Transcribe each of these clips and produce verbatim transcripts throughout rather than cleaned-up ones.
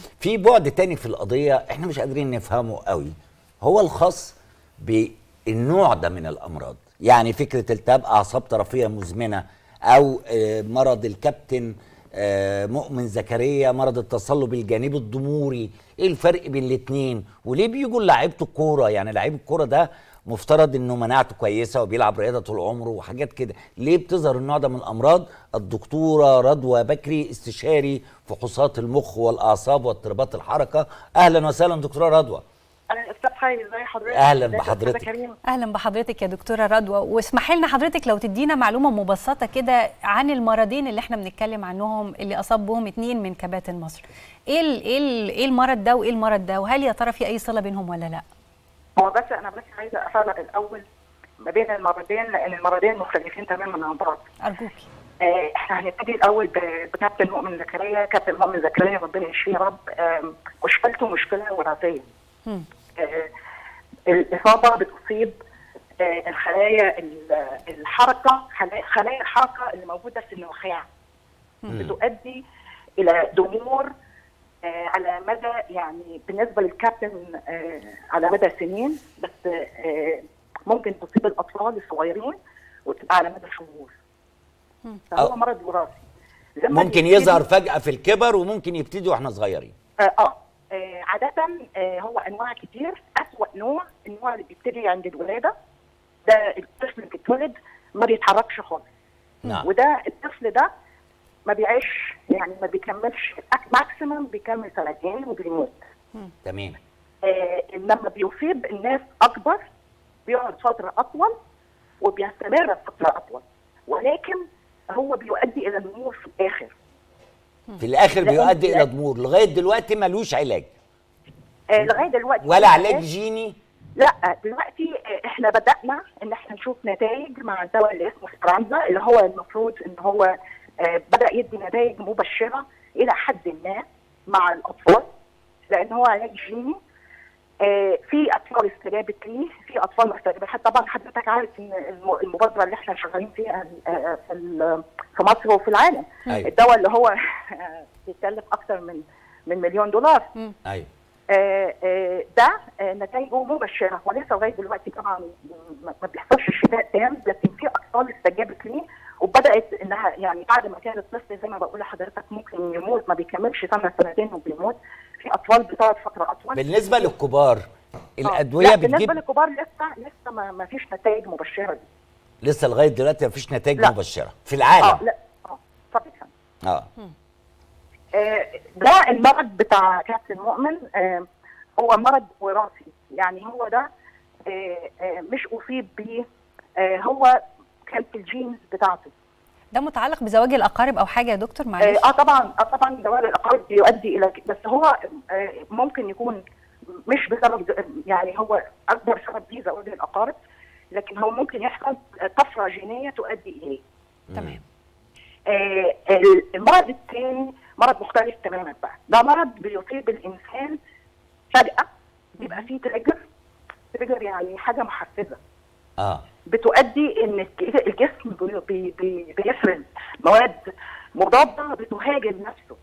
في بعد تاني في القضيه احنا مش قادرين نفهمه قوي، هو الخاص بالنوع ده من الامراض. يعني فكره التهاب اعصاب طرفيه مزمنه، او مرض الكابتن مؤمن زكريا مرض التصلب الجانبي الضموري، ايه الفرق بين الاثنين؟ وليه بيجوا لعيبه الكوره؟ يعني لعيب الكوره ده مفترض انه مناعته كويسه وبيلعب رياضه طول عمره وحاجات كده، ليه بتظهر النوع ده من الامراض؟ الدكتوره رضوى بكري استشاري فحوصات المخ والاعصاب واضطرابات الحركه. اهلا وسهلا دكتوره رضوى. اهلا استاذ حي، ازي حضرتك؟ اهلا بحضرتك. اهلا بحضرتك يا دكتوره رضوى، واسمحي لنا حضرتك لو تدينا معلومه مبسطه كده عن المرضين اللي احنا بنتكلم عنهم اللي اصاب بهم اتنين من كباتن مصر. ايه ال ايه ال ايه المرض ده وايه المرض ده، وهل يا ترى في اي صله بينهم ولا لا؟ هو بس انا بس عايزه افرق الاول ما بين المرضين، لان المرضين مختلفين تماما عن بعض. ارجوكي. آه احنا هنبتدي الاول بكابتن مؤمن زكريا. كابتن مؤمن زكريا ربنا يشفيه يا رب، آه مشكلته مشكله وراثيه. آه الاصابه بتصيب آه الخلايا الحركه، خلايا الحركه اللي موجوده في النخاع، بتؤدي الى ضمور آه على مدى، يعني بالنسبه للكابتن آه على مدى سنين، بس آه ممكن تصيب الاطفال الصغيرين وتبقى على مدى شهور. فهو مرض وراثي ممكن يظهر فجأة في الكبر وممكن يبتدي واحنا صغيرين. آه, اه عادة آه هو انواع كتير. اسوأ نوع النوع اللي بيبتدي عند الولاده، ده الطفل بيتولد ما بيتحركش خالص. نعم. وده الطفل ده ما بيعيش، يعني ما بيكملش، ماكسيمم بيكمل سنتين وبيموت. تمام. آه لما بيصيب الناس اكبر بيقعد فتره اطول وبيستمر فتره اطول، ولكن هو بيؤدي الى ضمور في الاخر. في الاخر بيؤدي الى ضمور. لغايه دلوقتي ملوش علاج. آه لغايه دلوقتي ولا علاج جيني؟ لا، دلوقتي احنا بدانا ان احنا نشوف نتائج مع الدواء اللي اسمه سبرانزا، اللي هو المفروض ان هو آه بدا يدي نتائج مبشره الى حد ما مع الاطفال، لان هو علاج جيني. آه في اطفال استجابت ليه، في اطفال ما استجابتش. طبعا حضرتك عارف ان المبادره اللي احنا شغالين فيها آه في في مصر وفي العالم، أيوة. الدواء اللي هو بيكلف اكثر من من مليون دولار. ايوه. آه آه ده آه نتائجه مبشره، ولسه لغايه دلوقتي طبعا ما بيحصلش شفاء تام، لكن في اطفال استجابت ليه وبدات انها، يعني بعد ما كان الطفل زي ما بقول لحضرتك ممكن يموت، ما بيكملش سنه سنتين وبيموت، في اطفال بتقعد فتره اطول. بالنسبه للكبار الادويه لا، بتجيب؟ بالنسبه للكبار لسه لسه ما, ما فيش نتائج مبشره دي. لسه لغايه دلوقتي ما فيش نتائج لا. مبشره في العالم. اه لا اه طبعا. اه آه ده المرض بتاع كابتن مؤمن. آه هو مرض وراثي، يعني هو ده آه آه مش اصيب بيه، آه هو كان في الجينز بتاعته. ده متعلق بزواج الاقارب او حاجه يا دكتور؟ معلش. اه طبعا اه طبعا زواج الاقارب بيؤدي الى، بس هو آه ممكن يكون مش بسبب، يعني هو اكبر سبب ليه زواج الاقارب، لكن هو ممكن يحصل طفره جينيه تؤدي اليه. تمام. آه المرض الثاني مرض مختلف تماما بقى، ده مرض بيصيب الانسان فجاه، بيبقى فيه تريجر. تريجر يعني حاجه محفزه. اه بتؤدي ان الجسم بي بي بيفرز مواد مضاده بتهاجم نفسه.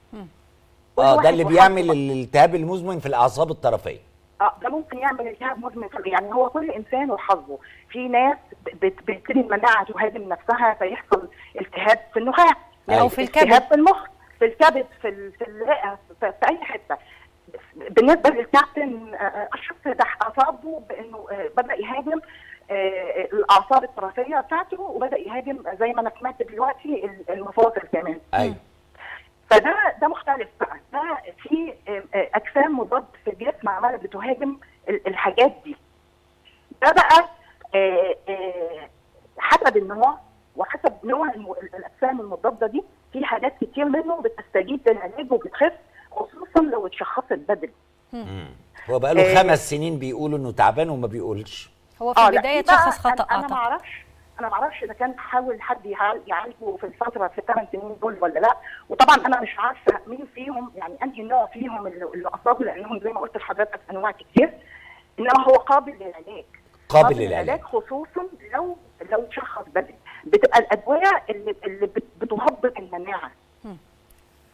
اه ده اللي بيعمل الالتهاب المزمن في الاعصاب الطرفيه. اه ده ممكن يعمل التهاب مزمن، يعني هو كل انسان وحظه. في ناس بتبتدي المناعه تهاجم نفسها فيحصل التهاب في النخاع، او في الكبد، التهاب في المخ، في الكبد، في في الرئه، في, في اي حته. بالنسبه للكابتن اشرف ده اصابه بانه بدا يهاجم الاعصاب الطرفيه بتاعته، وبدا يهاجم زي ما انا سمعت دلوقتي المفاصل كمان. ايوه. فده ده مختلف بقى، ده في اجسام مضاد في الجسم عماله بتهاجم الحاجات دي. ده بقى حسب النوع وحسب نوع الاجسام المضاده دي، في حاجات كتير منه بتستجيب للعلاج وبتخف، خصوصا لو اتشخصت بدري. امم هو بقى له خمس سنين بيقولوا انه تعبان وما بيقولش. هو في البدايه اتشخص خطا. انا ما اعرفش انا ما اعرفش اذا كان حاول حد يعالجه في الفتره في الثمان سنين دول ولا لا، وطبعا انا مش عارفه مين فيهم، يعني انهي نوع فيهم اللي اصابه، لانهم زي ما قلت لحضرتك انواع كتير، انما هو قابل للعلاج. قابل للعلاج خصوصا لو لو اتشخص بدري. بتبقى الادويه اللي اللي بتهبط المناعه.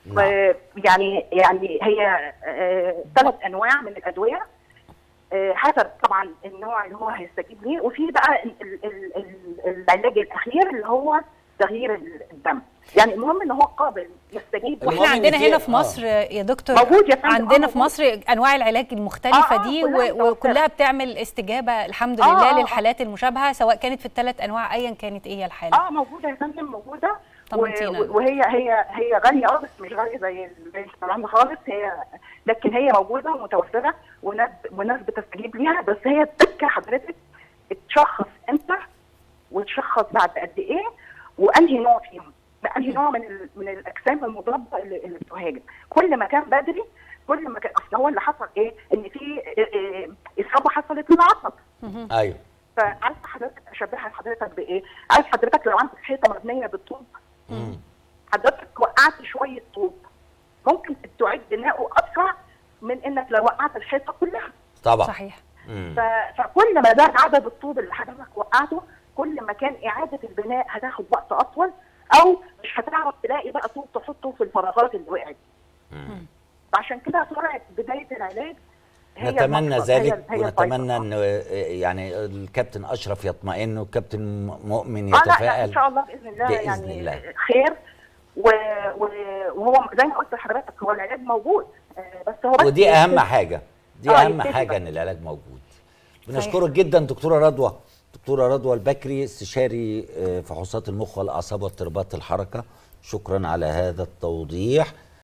نعم. يعني يعني هي ثلاث انواع من الادويه حسب طبعا النوع اللي هو هيستجيب ليه، وفي بقى ال ال ال العلاج الاخير اللي هو تغيير الدم. يعني المهم ان هو قابل يستجيب. واحنا عندنا هنا في مصر يا دكتور موجود يا فندم، عندنا في مصر انواع العلاج المختلفه آه دي كلها وكلها بتعمل استجابه الحمد آه لله آه للحالات المشابهه، سواء كانت في الثلاث انواع ايا كانت ايه الحاله. اه موجوده يا فندم، موجوده. طمنتينا. وهي هي هي غاليه اه، بس مش غاليه زي الكلام خالص، هي لكن هي موجوده ومتوفره وناس وناس بتستجيب ليها. بس هي التكه حضرتك تشخص امتى وتشخص بعد قد ايه وانهي نوع فيهم، انهي نوع من من الاجسام المضاده اللي, اللي بتهاجم. كل ما كان بدري كل ما كان، اصل هو اللي حصل ايه؟ ان في اصابه حصلت للعصب. ايوه. فعايز حضرتك اشبهها لحضرتك بايه؟ عايز حضرتك لو عندك حيطه مبنيه بالطوب، حضرتك وقعت شويه طوب، ممكن تعيد بناؤه اسرع من انك لو وقعت الحيطه كلها. طبعا. صحيح. فكل ما زاد عدد الطوب اللي حضرتك وقعته، كل ما كان اعاده البناء هتاخد وقت اطول، او مش هتعرف تلاقي بقى طوب تحطه في الفراغات اللي وقعت. فعشان كده سرعه بدايه العلاج هي نتمنى ذلك، هي ونتمنى ان يعني الكابتن اشرف يطمئن والكابتن مؤمن آه يتفائل. لا لا ان شاء الله باذن الله، بإذن يعني الله. خير. وهو زي ما قلت لحضرتك هو العلاج موجود، بس هو بس ودي اهم حاجه، دي آه اهم حاجه ان العلاج موجود. بنشكرك جدا دكتوره رضوى، دكتوره رضوى البكري، استشاري فحوصات المخ والاعصاب واضطرابات الحركه. شكرا على هذا التوضيح.